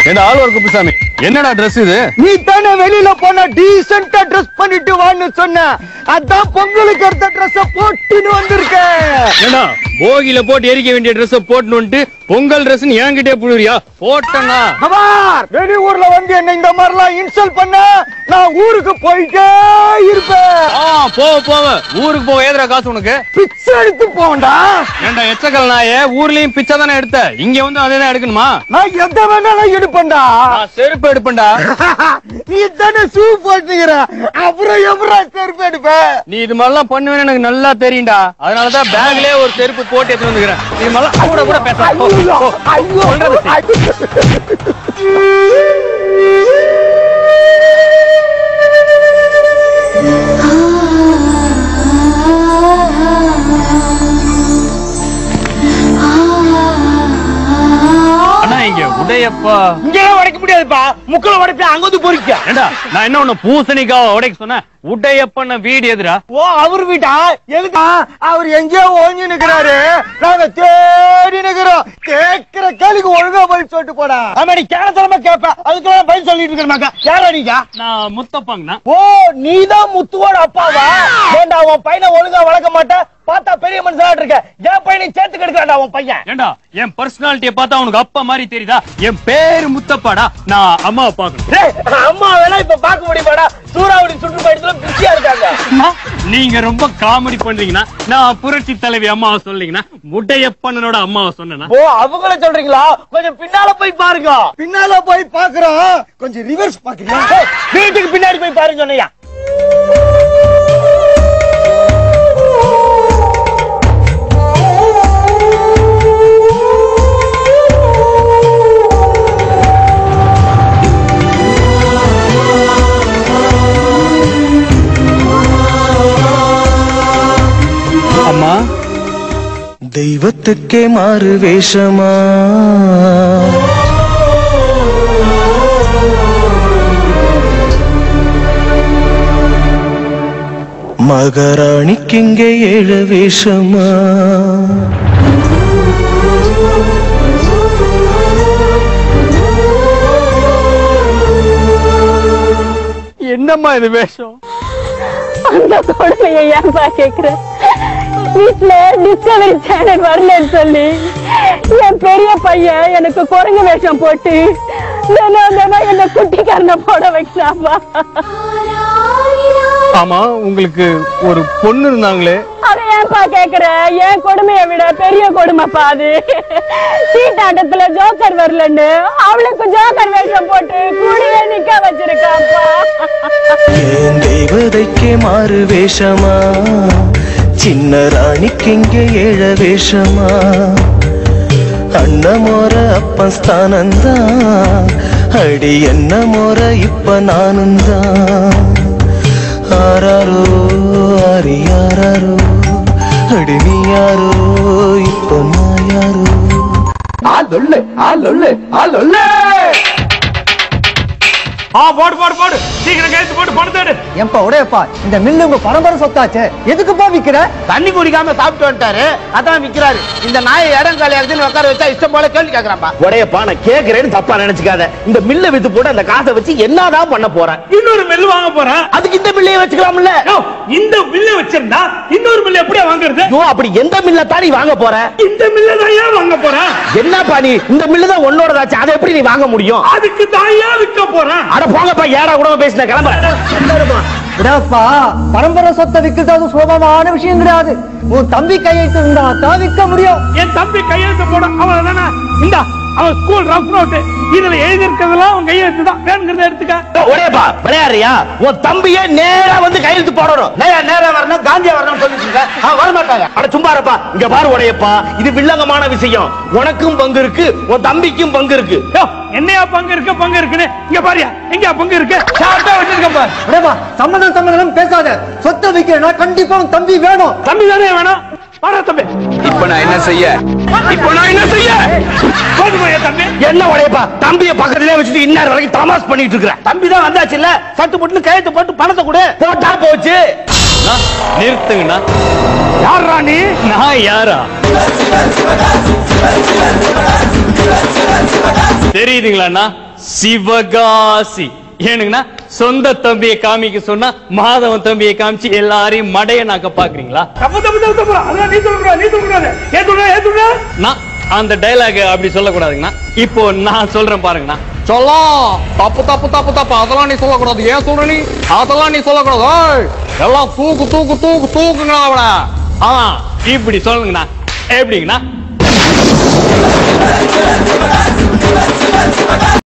என்ன ஆழ்வார் குப்புசாமி, என்னடா ட்ரெஸ் இது? நீ தானே வெளியில போன டீசென்ட்டா ட்ரெஸ் பண்ணிட்டு வான்னு சொன்ன. அதான் பொங்கலுக்கு எடுத்த ட்ரெஸ் போட்டுன்னு வந்திருக்கேன். ஏண்டா போகில போட்டு எரிக்க வேண்டிய ட்ரெஸ் போட்டுன்னு வந்து பொங்கல் ட்ரெஸ் என்கிட்டே புழுறியா? போட்டனா வெளியூர்ல வந்து என்ன இந்த மாதிரிலாம் இன்சல்ட் பண்ண நான் ஊருக்கு போயிட்டே இருப்பேன். போவ ஊருக்கு போக ஏதுடா காசு உனக்கு? பிச்சை எடுத்து போண்டா. ஏண்டா எச்சக்கல் நாயே, ஊர்லயும் பிச்சை தானே எடுத்த, இங்க வந்து அதே எடுக்கணுமா? நான் எந்த வேணாலும் எடுப்பேன்டா. செருப்பு எடுப்பேன்டா. நீ தானே ஷூ போட்டுக்கிற, அப்புறம் எப்படா செருப்பு எடுப்ப? நீ இது மாதிரிலாம் பண்ணுவேன்னு எனக்கு நல்லா தெரியும்டா. அதனாலதான் பேக்லயே ஒரு செருப்பு போட்டு எடுத்து வந்துக்கிறேன். இது மாதிரிலாம் கூட கூட பேச உடையப்பா இங்கே உடைக்க முடியாதுப்பா. முக்கல உடைப்பா, அங்க வந்து பொறிக்க. ஏண்டா நான் என்ன ஒண்ணு பூசணிக்காவை உடைக்க சொன்னேன்? உடையப்பன வீடு எதுரா? ஓ அவர் வீட்டா? எதுக்கா? அவர் எங்கேயோ ஓஞ்சி நிக்கிறாரு, நாங்க தேடி நிக்கிறோம். கேட்கிற கேள்விக்கு ஒழுங்கா பதில் சொல்லிட்டு போடா. ஆமா நீ கேளத்தனமா கேப்ப, அதுக்கெல்லாம் பதில் சொல்லிட்டு இருக்கிறமாக்கா. யாரா நீங்க? நான் முத்தப்பாங்கண்ணா. ஓ நீதான் முத்துவோட அப்பாவா? ஏண்டா உன் பையனை ஒழுங்கா வளர்க்க மாட்டேன், பார்த்தா பெரிய மனுஷனா இருக்க. என் பையனை சேர்த்து கெடுக்கிறான்டா உன் பையன். ஏண்டா என் பர்சனாலிட்டியை பார்த்தா உனக்கு அப்பா மாதிரி தெரியுதா? என் பேரு முத்தப்பாடா. நான் அம்மாவை பாக்கணும். அம்மா வேணா இப்ப பாக்க முடியுமாடா? சூறாவளி சுற்றுப்பயணத்துல பிஸியா இருக்காங்க. நீங்க ரொம்ப காமெடி பண்றீங்கன்னா, நான் புரட்சி தலைவி அம்மாவை சொல்லீங்கன்னா உடையப்பனோட அம்மாவை சொன்னா. ஓ அவங்கள சொல்றீங்களா? கொஞ்சம் பின்னால போய் பாருங்க. பின்னால போய் பாக்குறோம், கொஞ்சம் ரிவர்ஸ் பாக்குறீங்க. வீட்டுக்கு பின்னாடி போய் பாருங்க சொன்னையா. அம்மா தெய்வத்துக்கே மாறு வேஷமா, மகாராணிக்கு இங்கே 7 வேஷமா. என்னம்மா இது வேஷம்? அந்த கொடுமையை ஏன்பா கேக்குற? வீட்டுல டிஸ்கவரி சேனல் வரலன்னு சொல்லி என் பெரிய பையன் எனக்கு குரங்கு வேஷம் போட்டு என்ன குட்டிக்காரனை போட வைக்கிறாப்பா. ஆமா உங்களுக்கு ஒரு பொண்ணு இருந்தாங்களே, அதை ஏன்பா கேக்குற? என் கொடுமையை விட பெரிய கொடுமைப்பா அது. சீட்டாட்டத்துல ஜோக்கர் வரலன்னு அவளுக்கு ஜோக்கர் வேஷம் போட்டு கூடவே நிக்க வச்சிருக்காப்பா. என் தெய்வதைக்கே மாறு வேஷமா, சின்ன ராணிக்கு இங்கே 7 வேஷமா. அண்ணன் மோர அப்பன் ஸ்தானந்தான், அடி என்ன மோர இப்ப நானும் தான். ஆராரோ அரியாரோ, அடி நீ யாரோ இப்ப நான் யாரோ. ஆளொல்லே ஆளொல்லே ஆளொல்லே. போடு போடு போடு, சீக்கிரம் கைத்து போட்டு பணம் தேடு. ஏன்பா உடையப்பா, இந்த மில்லு உங்க பரம்பரை சொத்தாச்சு, எதுக்குப்பா விக்கிற? தண்ணி குடிக்காம சாப்பிட்டு வந்துட்டாரு, அதான் விக்கிறாரு. இந்த நாயை இடம் காலியாகுதுன்னு உட்கார வச்சா இஷ்டம் போல கேள்வி கேட்கறாப்பா. உடையப்பா நான் கேக்குறேன்னு தப்பா நினைச்சுக்காத. இந்த மில்ல வித்து போட்டு அந்த காசை வச்சு என்னதான் பண்ண போறேன்? இன்னொரு மில்லு வாங்க போறேன். அதுக்கு இந்த மில்லையே வச்சுக்கலாம்ல. இந்த மில்ல வச்சிருந்தா இன்னொரு மில்ல எப்படியா வாங்குறது? அப்படி எந்த மில்ல தான் நீ வாங்க போற? இந்த மில்ல தான் ஏன் வாங்க போறேன்? என்னப்பா நீ இந்த மில்லு தான் உன்னோடதாச்சு, அதை எப்படி நீ வாங்க முடியும்? அதுக்கு தான் ஏன் விற்க போறேன்? அட போங்கப்பா, ஏடா கூட பேசின கிளம்ப. உடையப்பா பரம்பரை சொத்தை விக்கிறது சுலபமான விஷயம் கிடையாது. உன் தம்பி கையெழுத்து இருந்தா தான் விற்க முடியும். என் தம்பி கையெழுத்து போட அவன் தானே இந்த அவன் ஸ்கூல் ரஃப் நோட்டு இதுல எழுதி இருக்கிறதெல்லாம் அவன் கையெழுத்து தான், வேணுங்கிறத எடுத்துக்க. ஒரேப்பா விளையாடுறியா? உன் தம்பியே நேரா வந்து கையெழுத்து போடணும். நேரா வரணும், காந்தியா வரணும் சொல்லிட்டு இருக்க. வரமாட்டாங்க. அட சும்மா இருப்பா. இங்க பாரு உடையப்பா, இது வில்லங்கமான விஷயம். உனக்கும் பங்கு இருக்கு, உன் தம்பிக்கும் பங்கு இருக்கு. என்னையா பங்கு இருக்கு பங்கு இருக்குன்னு இங்க பாரியா, எங்க பங்கு இருக்கு? ஷார்ட்டா வச்சிருக்கேன் பாரு. உடையப்பா சம்மதம் பேசாத. சொத்தை விக்கிறனா கண்டிப்பா உன் தம்பி வேணும். தம்பி தானே வேணும். பாரு தம்பி, இப்ப நான் என்ன செய்ய? தம்பி என்ன உடையப்பா, தம்பிய பக்கத்திலே வச்சுட்டு இன்னொரு வரைக்கும் தமாஸ் பண்ணிட்டு இருக்கிற. தம்பி தான் வந்தாச்சு இல்ல, சட்டு போட்டு கையெழுத்து போட்டு பணத்தை கொடு. போட்டா போச்சு. நிறுத்துங்கண்ணா. யாரா நீ? நான் யாரா தெரியுதுங்களா? சிவகாசி. ஏனுங்கண்ணா சொந்த தம்பியை காமிக்க சொன்னா மாதவன் தம்பியை காமிச்சு எல்லாரையும் மடைய நாக்க பாக்குறீங்களா? நான் அந்த டைலாக் அப்படி சொல்லக்கூடாதுங்கண்ணா. இப்போ நான் சொல்றேன் பாருங்கண்ணா. சொல்லலாம். தப்பு தப்பு தப்பு தப்பு, அதெல்லாம் நீ சொல்லக்கூடாது. ஏன் சொல்ற நீ? அதெல்லாம் நீ சொல்லக்கூடாது. எல்லாம் தூக்கு தூக்கு தூக்கு தூக்குங்க அவன. இப்படி சொல்லுங்கண்ணா. எப்படிங்கண்ணா?